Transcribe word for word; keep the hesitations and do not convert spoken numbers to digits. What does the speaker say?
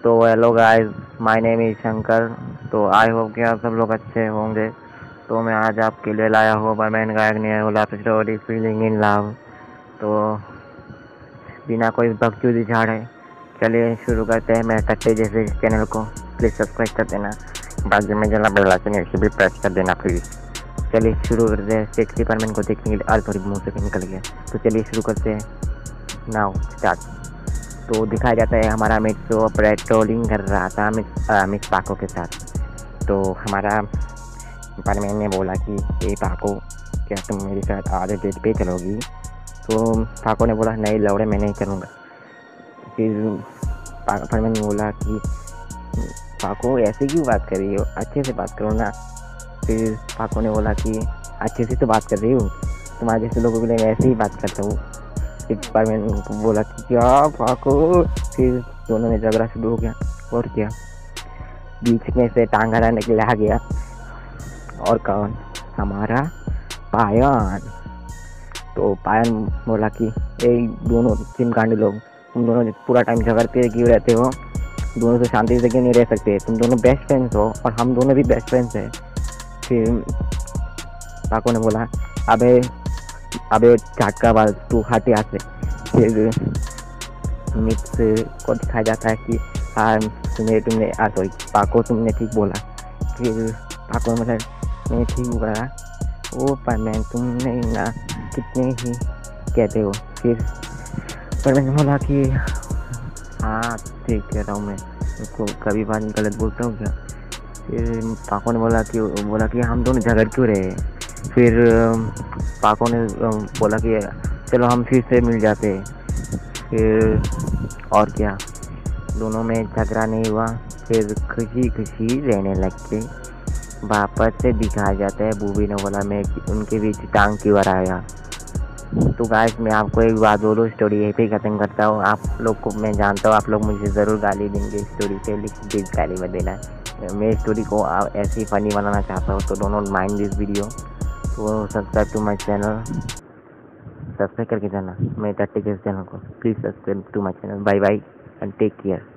तो hello guys, my name is Shankar. तो I hope कि आप सब लोग अच्छे होंगे। तो मैं आज आपके लिए लाया हूँ परमानेंट गायक ने स्टोरी फीलिंग इन लव। तो बिना कोई बकचोदी झाड़े चलिए शुरू करते हैं मेरे टट्टे जैसे चैनल को। प्लीज़ सब्सक्राइब कर देना, बाजू में जला बेल आइकन है भी प्रेस कर देना प्लीज़। चलिए शुरू करते हैं। सेक्सी परमेंट को देखने के लिए आज थोड़ी मुँह से निकल गया, तो चलिए शुरू करते हैं। Now start. तो दिखाया जाता है हमारा मिट्सो पेट्रोलिंग कर रहा था मिस पाको के साथ। तो हमारा परमेन ने बोला कि ए पाको, क्या तुम मेरे साथ आधे डेट पे चलोगी? तो पाको ने बोला नहीं लौड़े, मैं नहीं चलूँगा। फिर परमेन ने बोला कि पाको ऐसे क्यों बात कर रही हो, अच्छे से बात करो ना। फिर पाको ने बोला कि अच्छे से तो बात कर रही हूँ, तुम्हारे जैसे लोगों के लिए मैं ऐसे ही बात करता हूँ। परमेन को बोला कि क्या पाको। फिर दोनों में झगड़ा शुरू हो गया। और क्या, बीच में से टांग हराने के लिए आ गया। और कौन? हमारा पायन। तो पायन बोला कि ए दोनों चिमकांडी लोग, तुम दोनों पूरा टाइम झगड़ते क्यों रहते हो? दोनों तो शांति से क्यों नहीं रह सकते? तुम दोनों बेस्ट फ्रेंड्स हो और हम दोनों भी बेस्ट फ्रेंड्स हैं। फिर पाको ने बोला अबे अबे झटका बाल, तू हट यहाँ से। फिर मिक्स को दिखाया जाता है कि हाँ तुमने तुमने आ सॉरी पाको तुमने ठीक बोला। फिर पाको मतलब मैंने ठीक बोला, ओ परमैन तुमने ना कितने ही कहते हो। फिर परमैन बोला कि हाँ ठीक कह रहा हूँ मैं, उसको कभी बात गलत बोलता हूँ क्या? फिर पाको ने बोला कि बोला कि हम दोनों झगड़ क्यों रहे? फिर पाको ने बोला कि चलो हम फिर से मिल जाते। फिर और क्या, दोनों में झगड़ा नहीं हुआ। फिर खुशी खुशी रहने लग के वापस से दिखाया जाता है बूबी ने बोला मैं उनके बीच टांग क्यों आया। तो गाइस मैं आपको एक बात बोलूँ, स्टोरी यहीं पे ख़त्म करता हूँ। आप लोग को मैं जानता हूँ आप लोग मुझे ज़रूर गाली देंगे स्टोरी पे, लेकिन प्लीज़ गाली मत देना। मैं स्टोरी को ऐसे ही फ़नी बनाना चाहता हूँ, तो डोंट माइंड दिस वीडियो। तो subscribe to my channel, subscribe करके जाना मेरे टट्टे के चैनल को। Please subscribe to my channel. Bye bye and take care.